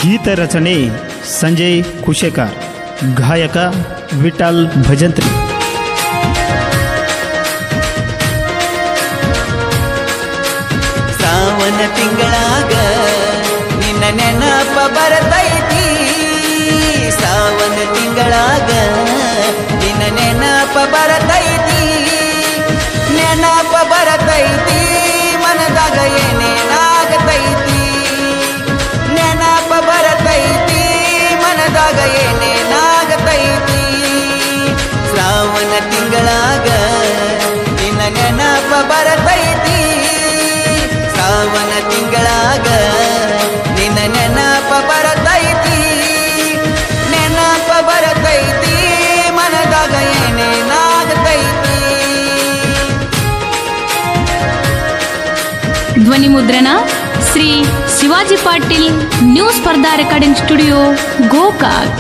ಗೀತ ರಚನೆ ಸಂಜಯ್ ಕುಶೇಕರ್, ಗಾಯಕ ವಿಠಲ್ ಭಜಂತ್ರಿ. ಸಾವನ ತಿಂಗಳಾಗ ನಿನ್ನ ನೆನಪ ಬರತೈತಿ, ಸಾವನ ತಿಂಗಳಾಗ ನಿನ್ನ ನೆನಪ ಬರತೈತಿ, ನೆನಪ ಬರತೈತಿ ಮನದಾಗ ಏನೇನಾಗತೈತಿ, ನೆನಪ ಬರತೈತಿ ಮನದಾಗ ಏನೇನಾಗತೈತಿ. ಶ್ರಾವಣ ತಿಂಗಳಾಗ ನಿನ್ನ ನೆನಪ ಬರತೈತಿ, ಶ್ರಾವಣ ತಿಂಗಳಾಗ ನಿನ್ನ ನೆನಪ ಬರತೈತಿ, ನೆನಪ ಬರತೈತಿ ಮನದಾಗ ಏನೇನಾಗತೈತಿ. ಧ್ವನಿ ಮುದ್ರಣ Shri Shivaji Patil, new Spardha recording studio, Gokak.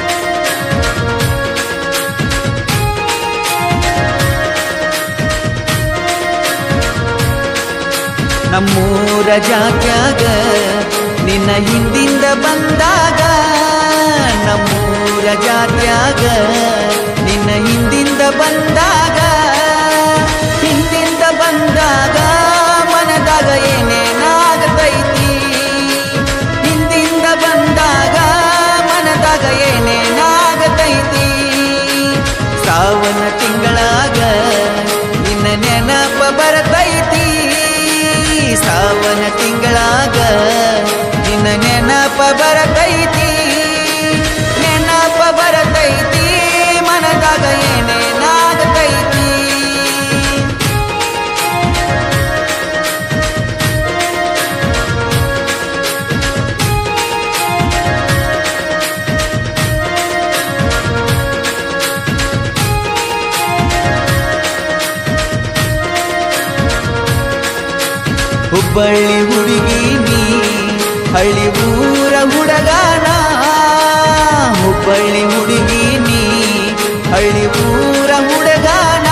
ನಮ್ಮೂರ ಜಾತ್ಯಾಗ ನಿನ್ನ ಹಿಂದಿಂದ ಬಂದಾಗ, ನಮ್ಮೂರ ಜಾತ್ಯಾಗ ನಿನ್ನ ಹಿಂದಿಂದ ಬಂದಾಗ, ಹಿಂದಿಂದ ಬಂದಾಗ ಮನದಾಗ ಏನೇನಾಗತೈತಿ, ಹಿಂದಿಂದ ಬಂದಾಗ ಮನದಾಗ ಏನೇನಾಗತೈತಿ. ಶ್ರಾವಣ ತಿಂಗಳಾಗ ನಿನ್ನ ನೆನಪ ಬರತೈತಿ, ಶ್ರಾವಣ ತಿಂಗಳಾಗ ನಿನ್ನ ನೆನಪ ಬರತೈತಿ, ನೆನಪ ಬರತೈತಿ ಮನದಾಗ ಏನೇನಾಗತೈತಿ. ಹುಬ್ಬಳ್ಳಿ ಹುಡುಗಿ ನೀ ಹಳ್ಳಿ ಊರ ಹುಡುಗಾನ, ಹುಬ್ಬಳ್ಳಿ ಹುಡುಗಿ ನೀ ಹಳ್ಳಿ ಊರ ಹುಡುಗಾನ,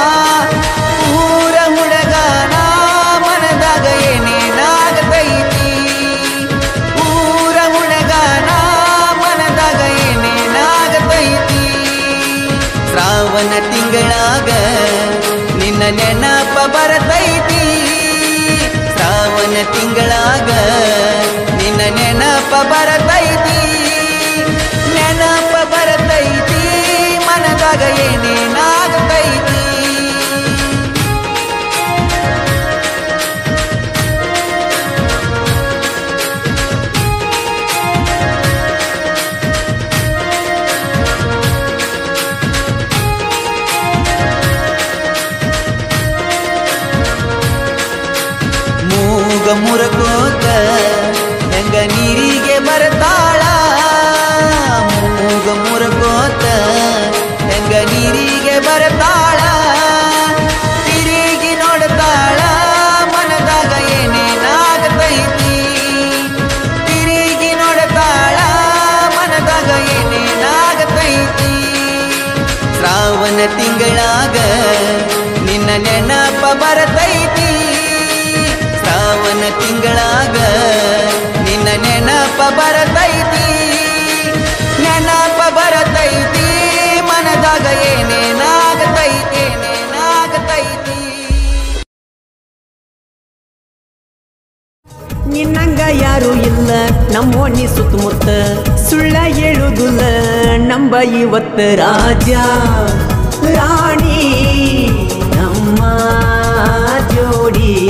ಊರ ಹುಡುಗಾನ ಮನದಾಗ ಏನೇನಾಗತೈತಿ, ಊರ ಹುಡುಗಾನ ಮನದಾಗ ಏನೇನಾಗತೈತಿ. ಶ್ರಾವಣ ತಿಂಗಳಾಗ ನಿನ್ನ ನೆನಪ ಬರತೈತಿ, ಶ್ರಾವಣ ತಿಂಗಳಾಗ ನಿನ್ನ ನೆನಪ ಬರತೈತಿ, ನೆನಪ ಬರತೈತಿ ಮನದಾಗ ಏನೇನಾಗತೈತಿ. ಮೂಗ ಮುರಕೋತ ಹೆಂಗ ನೀರಿಗೆ ಬರ್ತಾಳ, ಮೂಗ ಮುರಕೋತ ಹೆಂಗ ನೀರಿಗೆ ಬರ್ತಾಳ, ತಿರುಗಿ ನೋಡ್ತಾಳ ಮನದಾಗ ಏನೇನಾಗತೈತಿ, ತಿರುಗಿ ನೋಡ್ತಾಳ ಮನದಾಗ ಏನೇನಾಗತೈತಿ. ಶ್ರಾವಣ ತಿಂಗಳಾಗ ನಿನ್ನ ನೆನಪ ಬರತೈತಿ, ಶ್ರಾವಣ ತಿಂಗಳಾಗ ನಿನ್ನ ನೆನಪ ಬರತೈತಿ, ನೆನಪ ಬರತೈತಿ ಮನದಾಗ ಏನೇನಾಗತೈತಿ, ಏನೇನಾಗತೈತಿ. ನಿನ್ನಂಗ ಯಾರು ಇಲ್ಲ ನಮ್ಮೋಣಿ ಸುತ್ತಮುತ್ತ, ಸುಳ್ಳ ಹೇಳುದಿಲ್ಲ ನಂಬ ಇವತ್ತ ರಾಜ ರಾಣಿ ನಮ್ಮ ಜೋಡಿ.